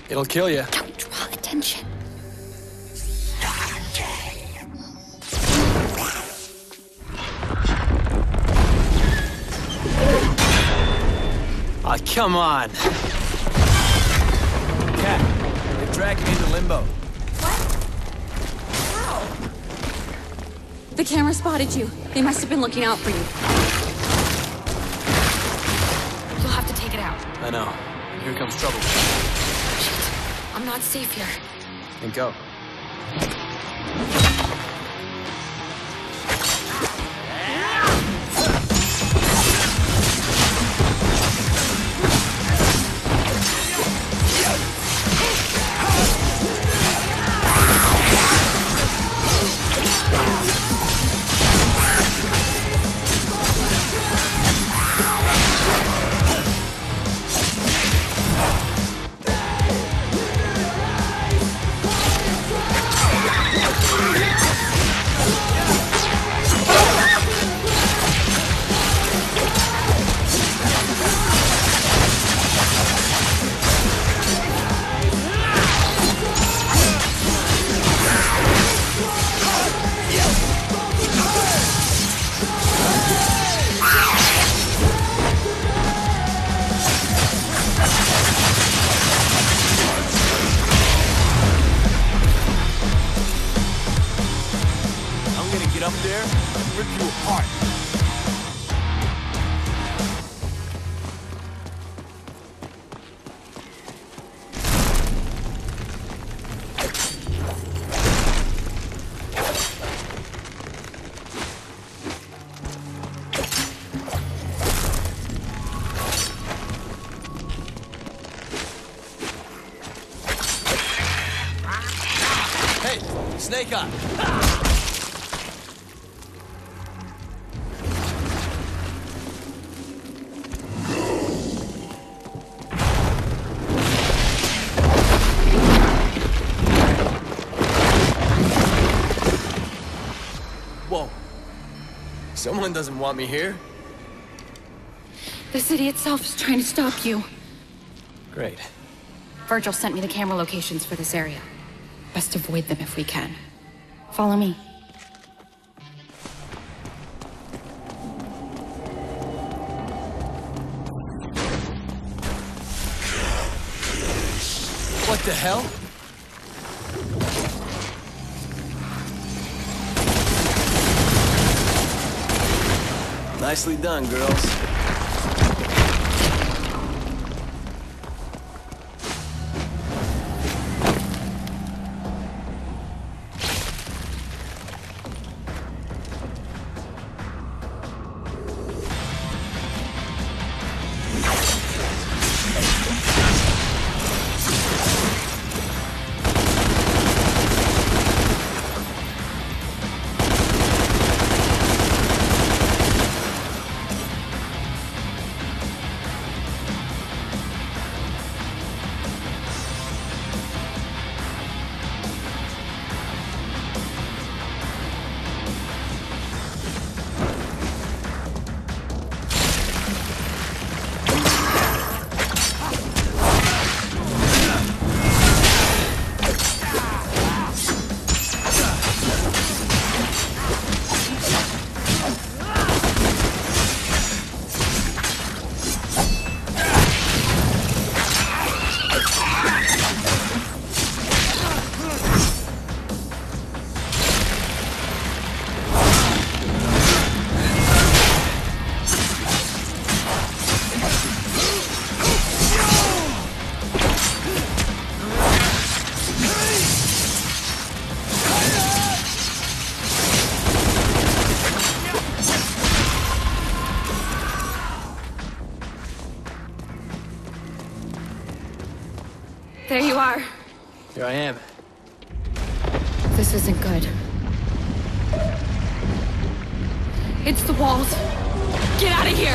It'll kill you. Don't draw attention. Ah, come on. Cat, they're dragging me into limbo. What? How? The camera spotted you. They must have been looking out for you. You'll have to take it out. I know. And here comes trouble. Shit. I'm not safe here. Then go. Up there and rip you apart. Hey, Snake Eye. Whoa. Someone doesn't want me here? The city itself is trying to stop you. Great. Virgil sent me the camera locations for this area. Best avoid them if we can. Follow me. What the hell? Nicely done, girls. There you are. Here I am. This isn't good. It's the walls. Get out of here!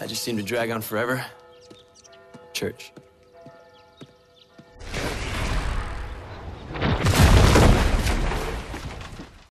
just seemed to drag on forever. Church.